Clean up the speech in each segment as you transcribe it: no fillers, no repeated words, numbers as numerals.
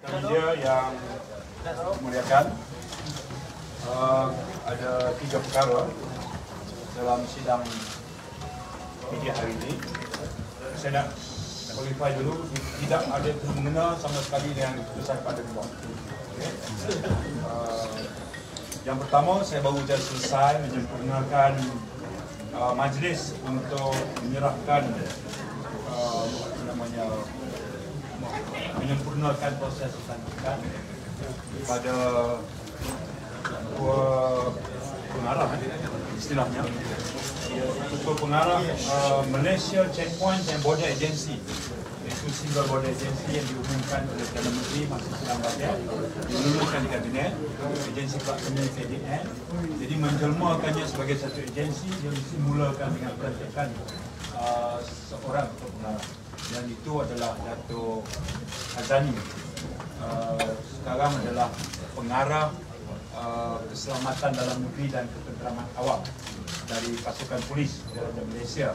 Media yang memuliakan, ada 3 perkara dalam sidang media hari ini. Saya nak qualify dulu, tidak ada mengena sama sekali dengan keputusan pada Dewan. Okay. Yang pertama, saya baru saja selesai menyempurnakan majlis untuk menyerahkan menyempurnakan proses pelantikan pada dua pengarah, istilahnya dua pengarah Malaysia Checkpoint and Border Agency, iaitu single border agency yang diumumkan oleh Perdana Menteri masa sidang bajet, diluluhkan di Kabinet, agensi pelaksana KDN. Jadi menjelmakannya sebagai satu agensi yang disimulakan dengan pelantikan seorang ketua pengarah, dan itu adalah Dato' Hazani. Sekarang adalah pengarah keselamatan dalam negeri dan ketenteraman awam dari pasukan polis di Malaysia.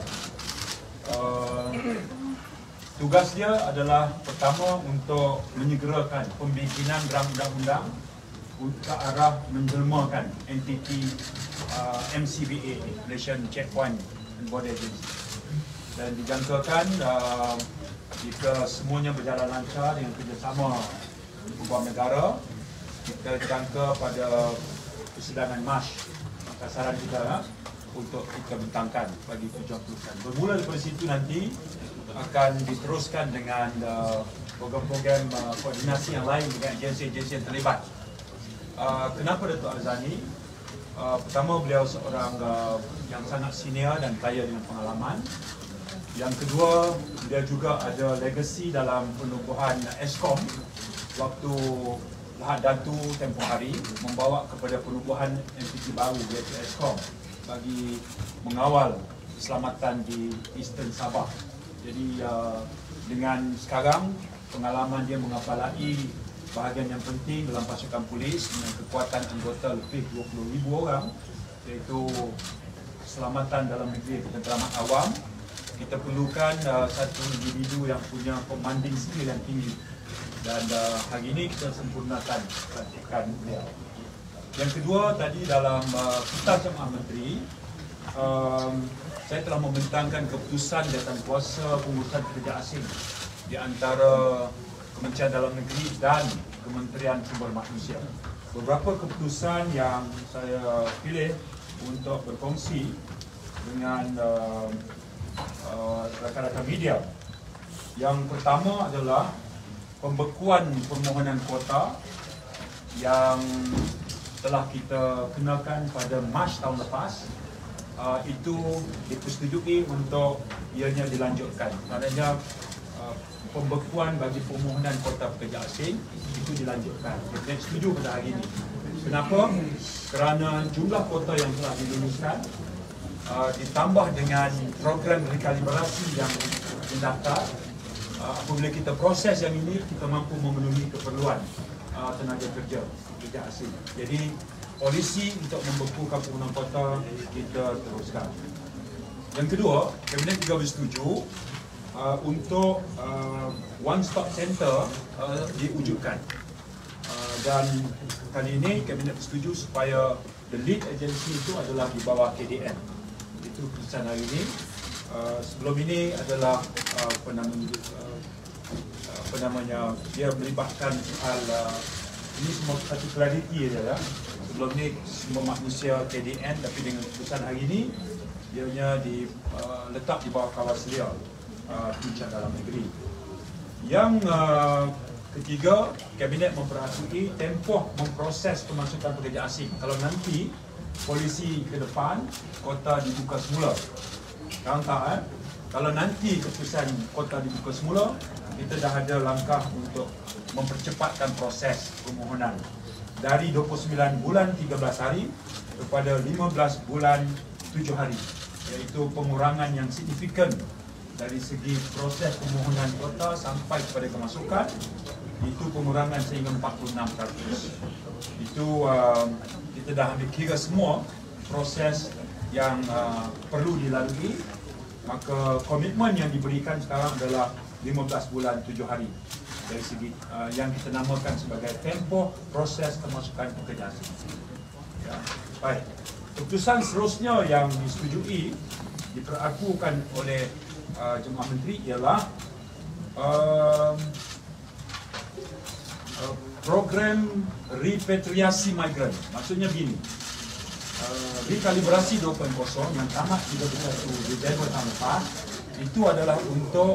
Tugas dia adalah pertama untuk menyegerakan pembikinan rang undang-undang ke arah menjelmakan entiti MCBA, Malaysian Checkpoint and Border Agency. Dan dijangkakan jika semuanya berjalan lancar dengan kerjasama peguam negara, kita jangka pada persidangan Mac sasaran kita untuk kita bentangkan bagi tujuan-tujuan. Bermula daripada situ nanti akan diteruskan dengan program-program koordinasi yang lain dengan agensi-agensi yang terlibat. Kenapa Dato' Hazani? Pertama, beliau seorang yang sangat senior dan kaya dengan pengalaman. Yang kedua, dia juga ada legasi dalam penubuhan Eskom waktu Lahad Datu tempoh hari, membawa kepada penubuhan entiti baru iaitu Eskom bagi mengawal keselamatan di Eastern Sabah. Jadi dengan sekarang pengalaman dia mengapalai bahagian yang penting dalam pasukan polis dengan kekuatan anggota lebih 20,000 orang, iaitu keselamatan dalam negeri, ketenteraman awam. Kita perlukan satu individu yang punya commanding skill yang tinggi, dan hari ini kita sempurnakan pelantikan beliau. Yang kedua, tadi dalam Kitab Jemaah Menteri, saya telah membentangkan keputusan jawatankuasa pengurusan pekerja asing di antara Kementerian Dalam Negeri dan Kementerian Sumber Manusia. Beberapa keputusan yang saya pilih untuk berkongsi dengan rakan-rakan media. Yang pertama adalah pembekuan permohonan kuota yang telah kita kenakan pada Mac tahun lepas. Itu dipersetujui untuk ianya dilanjutkan. Maknanya pembekuan bagi permohonan kuota pekerja asing itu dilanjutkan. Kita setuju pada hari ini. Kenapa? Kerana jumlah kuota yang telah diluluskan ditambah dengan program rekalibrasi yang mendaftar. Apabila kita proses yang ini, kita mampu memenuhi keperluan tenaga kerja asing. Jadi polisi untuk membekukan permohonan kuota kita teruskan. Yang kedua, Kabinet juga bersetuju untuk one stop center diwujudkan. Dan kali ini Kabinet bersetuju supaya the lead agency itu adalah di bawah KDN. Itu keputusan hari ini. Sebelum ini adalah dia melibatkan soal ini semua satu clarity saja. Sebelum ini semua manusia KDN, tapi dengan keputusan hari ini ianya diletak di bawah Kawaselia Kementerian Dalam Negeri. Yang ketiga, Kabinet memperhatikan tempoh memproses pemasukan pekerja asing. Kalau nanti polisi ke depan, kota dibuka semula. Kawan-kawan, kalau nanti keputusan kota dibuka semula, kita dah ada langkah untuk mempercepatkan proses permohonan dari 29 bulan 13 hari kepada 15 bulan 7 hari, iaitu pengurangan yang signifikan dari segi proses permohonan kota sampai kepada kemasukan. Itu pengurangan sehingga 46%. Itu kita dah ambil kira semua proses yang perlu dilalui. Maka komitmen yang diberikan sekarang adalah 15 bulan 7 hari. dari segi yang kita namakan sebagai tempoh proses kemasukan pekerja asing. Ya. Baik. Keputusan seterusnya yang disetujui diperakukan oleh Jemaah Menteri ialah program repatriasi migran. Maksudnya begini, rekalibrasi 2.0 yang tamat 31 Disember tahun lepas itu adalah untuk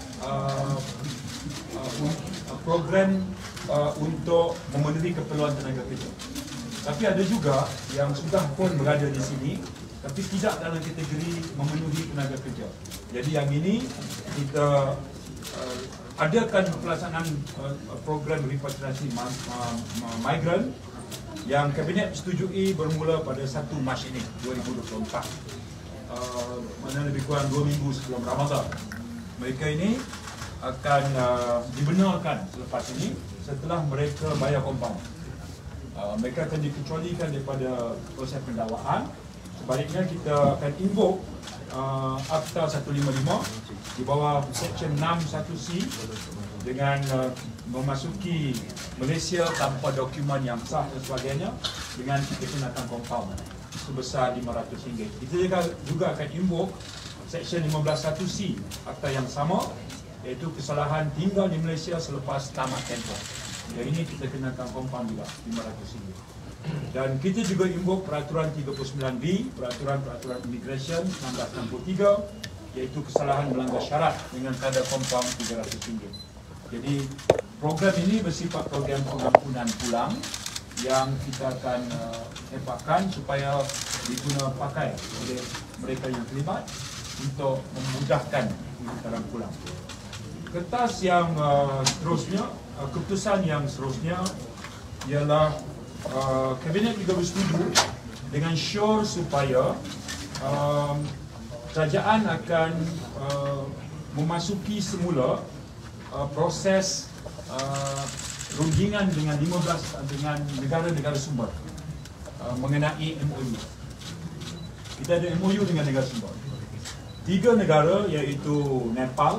program untuk memenuhi keperluan tenaga kerja. Tapi ada juga yang sudah pun berada di sini tapi tidak dalam kategori memenuhi tenaga kerja. Jadi yang ini kita adakan pelaksanaan program repatriasi migran yang Kabinet setujui bermula pada 1 Mac ini 2024. Mana lebih kurang 2 minggu sebelum Ramadan. Mereka ini akan dibenarkan selepas ini setelah mereka bayar kompaun. Mereka akan dikecualikan daripada proses pendakwaan. Sebaliknya kita akan invoke Akta 155 di bawah Section 61C dengan memasuki Malaysia tanpa dokumen yang sah dan sebagainya dengan kita kenakan kompaun sebesar RM500. Kita juga akan invoke Section 15.1C Akta yang sama, iaitu kesalahan tinggal di Malaysia selepas tamat tempoh. Yang ini kita kenakan kompaun juga RM500. Dan kita juga invoke Peraturan 39B, Peraturan Immigration 1963, iaitu kesalahan melanggar syarat dengan kadar kompaun RM300. Jadi program ini bersifat program pengampunan pulang yang kita akan hempakkan supaya diguna pakai oleh mereka yang terlibat untuk memudahkan pemutaran pulang. Kertas yang seterusnya, keputusan yang seterusnya ialah Kabinet juga bersetuju dengan sure supaya kerajaan akan memasuki semula proses rundingan dengan 15 dengan negara-negara sumber mengenai MOU. Kita ada MOU dengan negara sumber. 3 negara iaitu Nepal,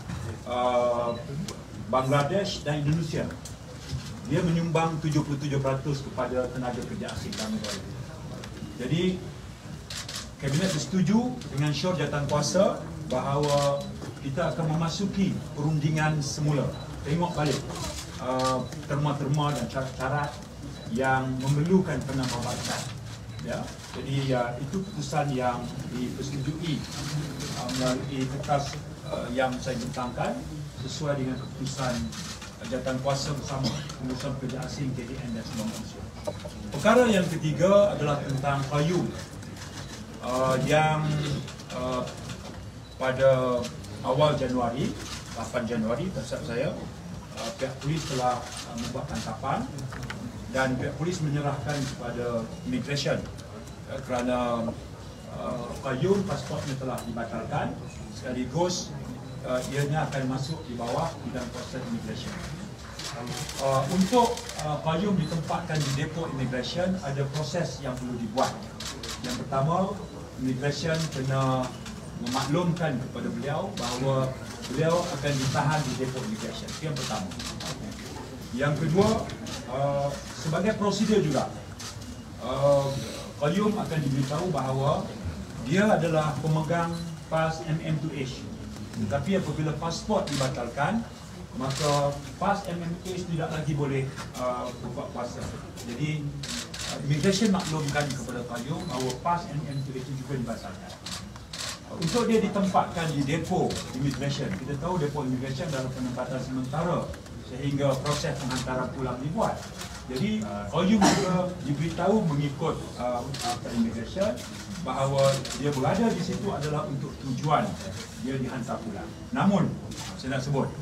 Bangladesh dan Indonesia. Dia menyumbang 77% kepada tenaga kerja asing dalam negara. Jadi Kabinet bersetuju dengan syor jawatankuasa bahawa kita akan memasuki perundingan semula. Tengok balik terma-terma dan syarat-syarat yang memerlukan penambahbaikan. Ya, jadi itu keputusan yang dipersetujui melalui kertas yang saya bentangkan sesuai dengan keputusan jawatankuasa bersama Pengurusan Pekerja Asing KDN dan Sumber Manusia. Perkara yang ketiga adalah tentang payung yang pada awal Januari, 8 Januari, terhadap saya, pihak polis telah membuat tangkapan dan pihak polis menyerahkan kepada immigration kerana payung pasportnya telah dibatalkan, sekaligus ianya akan masuk di bawah bidang proses immigration. Untuk payung ditempatkan di depo immigration, ada proses yang perlu dibuat. Yang pertama, immigration kena memaklumkan kepada beliau bahawa beliau akan ditahan di depo immigration. Itu yang pertama. Yang kedua, sebagai prosedur juga, Qayyum akan diberitahu bahawa dia adalah pemegang PAS MM2H. Tetapi apabila pasport dibatalkan, maka PAS MM2H tidak lagi boleh berbuat kuasa. Jadi immigration maklumkan kepada Qayyum bahawa PAS MM2H itu juga dibatalkan. Untuk dia ditempatkan di depo immigration, kita tahu depo immigration dalam penempatan sementara sehingga proses penghantaran pulang dibuat. Jadi Qayyum juga diberitahu mengikut Akta Immigration bahawa dia berada di situ adalah untuk tujuan dia dihantar pulang. Namun, saya nak sebut,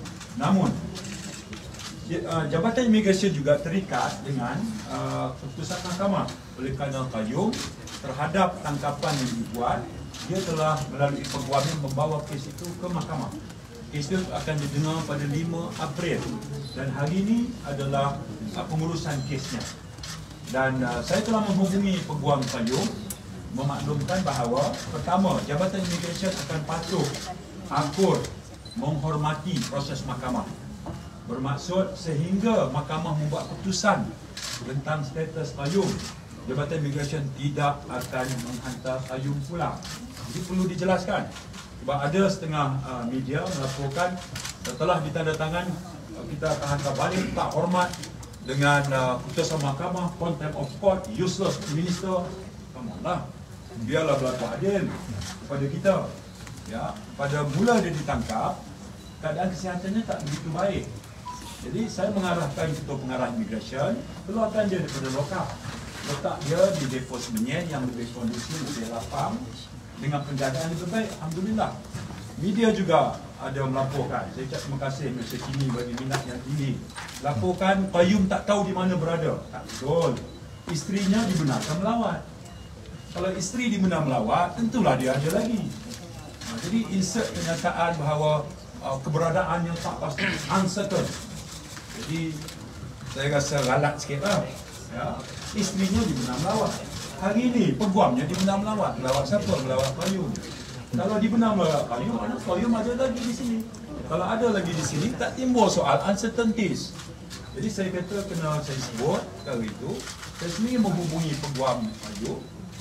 Jabatan Immigration juga terikat dengan keputusan mahkamah. Oleh kerana Qayyum terhadap tangkapan yang dibuat, dia telah melalui perbuatan membawa kes itu ke mahkamah. Kes itu akan didengar pada 5 April dan hari ini adalah pengurusan kesnya. Dan saya telah menghubungi peguam Qayyum memaklumkan bahawa pertama, Jabatan Immigration akan patuh, akur, menghormati proses mahkamah. Bermaksud sehingga mahkamah membuat keputusan tentang status payung, Jabatan Imigresen tidak akan menghantar payung pulang. Jadi perlu dijelaskan. Sebab ada setengah media melaporkan setelah ditandatangan kita akan hantar balik, tak hormat dengan keputusan mahkamah, contempt of court, useless minister. Come on lah, biarlah berlaku adil kepada kita. Ya, pada mula dia ditangkap, keadaan kesihatannya tak begitu baik. Jadi saya mengarahkan ketua pengarah imigresen, keluarkan dia daripada lokap, letak dia di depo Semenyih yang lebih kondusif, lebih lapang, dengan penjagaan lebih baik. Alhamdulillah. Media juga ada melaporkan. Saya ucap terima kasih Malaysia Kini bagi minat yang tinggi. Laporkan Qayyum tak tahu di mana berada. Tak betul. Isterinya dibenarkan melawat. Kalau isteri dibenarkan melawat, tentulah dia ada lagi. Jadi insert kenyataan bahawa keberadaan yang tak pasti, uncertain. Jadi saya rasa ralat sikit lah. Ya. Isterinya dibenarkan melawat. Hari ini peguamnya dibenarkan melawat. Melawat siapa? Melawat Qayyum. Kalau dibenarkan melawat Qayyum, Qayyum ada lagi di sini. Kalau ada lagi di sini, tak timbul soal uncertainties. Jadi saya kata kena saya sebut kali itu. Saya sendiri menghubungi peguam Qayyum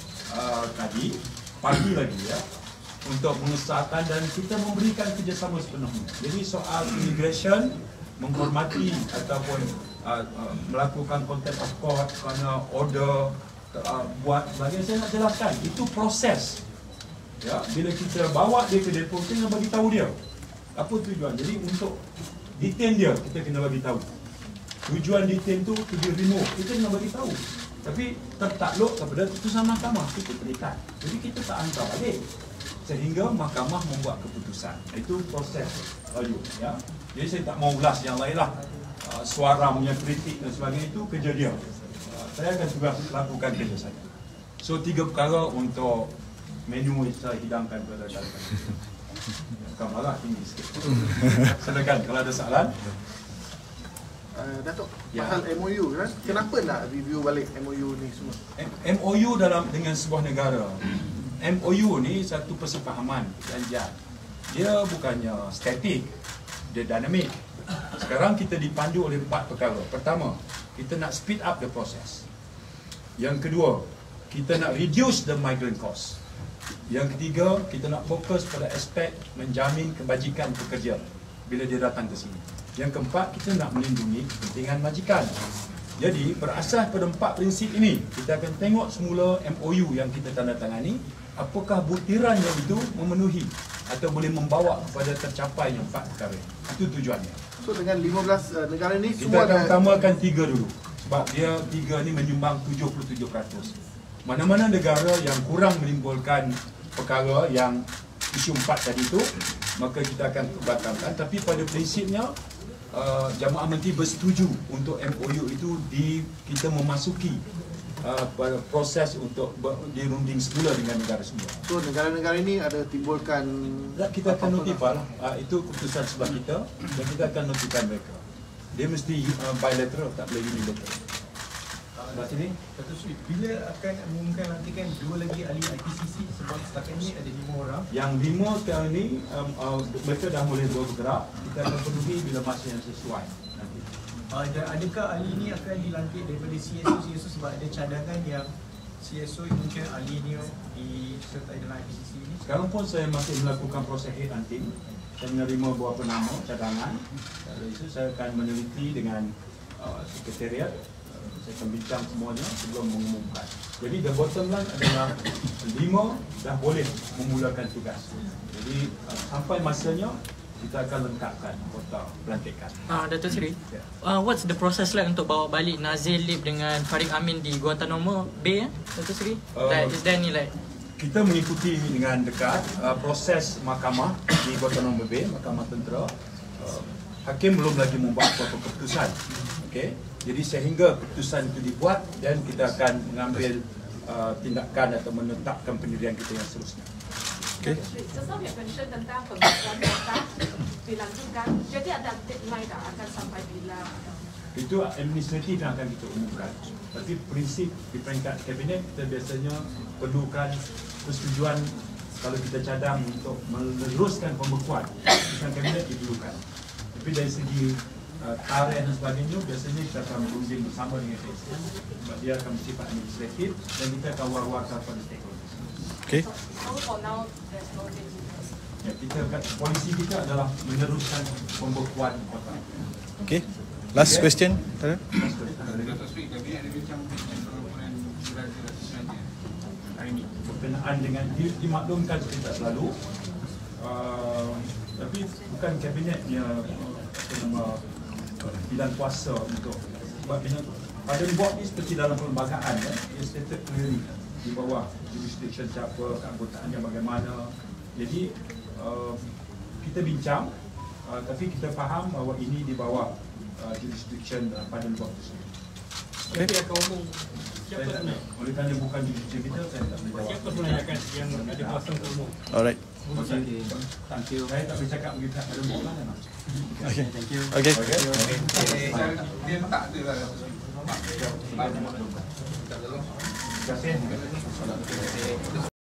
tadi, pagi lagi ya, untuk mengesahkan dan kita memberikan kerjasama sepenuhnya. Jadi soal immigration, menghormati ataupun melakukan contempt of court kerana order buat sebagainya, saya nak jelaskan itu proses. Ya, bila kita bawa dia ke depo, kita kena bagi tahu dia apa tujuan. Jadi untuk detain dia, kita kena bagi tahu tujuan detain tu, to be remove, kita kena bagi tahu. Tapi tertakluk kepada keputusan mahkamah, kita terikat. Jadi kita tak hantar balik sehingga mahkamah membuat keputusan. Itu proses ya. Jadi saya tak mau ulas yang lain lah. Suara punya kritik dan sebagainya itu kerja dia. Saya akan juga lakukan kerja saya. So 3 perkara untuk menu yang saya hidangkan kepada kalian. Bukan marah, tinggi sikit. Silakan kalau ada soalan. Datuk, pasal MOU kan? Kenapa nak review balik MOU ni semua? MOU dengan sebuah negara. MOU ni satu persefahaman, perjanjian. Dia bukannya statik, dia dinamik. Sekarang kita dipandu oleh 4 perkara. Pertama, kita nak speed up the process. Yang kedua, kita nak reduce the migrant cost. Yang ketiga, kita nak fokus pada aspek menjamin kebajikan pekerja bila dia datang ke sini. Yang keempat, kita nak melindungi kepentingan majikan. Jadi, berasas pada 4 prinsip ini, kita akan tengok semula MOU yang kita tandatangani, apakah butiran yang itu memenuhi atau boleh membawa kepada tercapainya 4 perkara. Itu tujuannya. So dengan 15 negara ni kita semua akan utamakan 3 dulu. Sebab dia 3 ni menyumbang 77%. Mana-mana negara yang kurang menimbulkan perkara yang isu 4 tadi itu, maka kita akan batalkan. Tapi pada prinsipnya Jamaah Menteri bersetuju untuk MOU itu kita memasuki proses untuk dirunding semula dengan negara semua. So negara-negara ini ada timbulkan kita akan notify lah. Itu keputusan sebelah kita dan kita akan notify mereka. Dia mesti bilateral, tak boleh unilateral. Sebelah sini, Datuk Seri, bila akan mengumumkan nanti kan 2 lagi ahli IPCC sebab setakat ini ada 5 orang. Yang 5 sekarang ni mereka dah boleh bergerak. Kita akan penuhi bila masa yang sesuai nanti. Dan adakah ahli ini akan dilantik daripada CSO sebab ada cadangan yang CSO mungkin ahli ini disertai dalam IPCC ini? Sekarang pun saya masih melakukan proses headhunting. Saya menerima beberapa nama cadangan. Dari itu saya akan meneliti dengan sekretariat. Saya akan bincang semuanya sebelum mengumumkan. Jadi the bottom line adalah 5 dah boleh memulakan tugas. Jadi sampai masanya kita akan lengkapkan kota pelantikan. Datuk Seri, what's the process like untuk bawa balik Nazir Lip dengan Farid Amin di Guantanamo Bay, Datuk Seri? Is there any kita mengikuti dengan dekat proses mahkamah di Guantanamo Bay, mahkamah tentera. Hakim belum lagi membuat apa-apa keputusan. Okey. Jadi sehingga keputusan itu dibuat dan kita akan mengambil tindakan atau menetapkan pendirian kita yang seterusnya. Okay. Sesuatu yang mention tentang pembukaan kota dilanjutkan, jadi ada deadline akan sampai bila? Itu administratif yang akan kita umumkan. Tapi prinsip di peringkat kabinet kita biasanya perlukan persetujuan kalau kita cadang untuk meneruskan pembekuan. Keputusan kabinet diperlukan. Tapi dari segi tarikh dan sebagainya, biasanya kita akan berunding bersama dengan PSC sebab dia akan bersifat administratif dan kita akan war-warkan pada stakeholders. Okay. So for now, there's no changes. Ya, polisi kita adalah meneruskan pembekuan kota. Okay. Last question. Tara? Hari ini berkenaan dengan dimaklumkan seperti selalu, tapi bukan kabinetnya bidang kuasa untuk sebab pada buat ni seperti dalam perlembagaan ya, dia stated clearly di bawah jurisdiction siapa, keanggotaannya bagaimana. Jadi kita bincang, tapi kita faham bahawa ini di bawah jurisdiction pada buat tersebut. Okay. Dia akan umum siapa Saya tak sebenarnya? oleh kerana bukan jurisdiction kita, saya tak boleh jawab. Siapa sebenarnya akan yang ada kuasa untuk umum? Alright. Thank you. Saya tak boleh cakap begitu pada buat lah. Okay. Thank you. Okay. Dia tak ada lah. Terima kasih.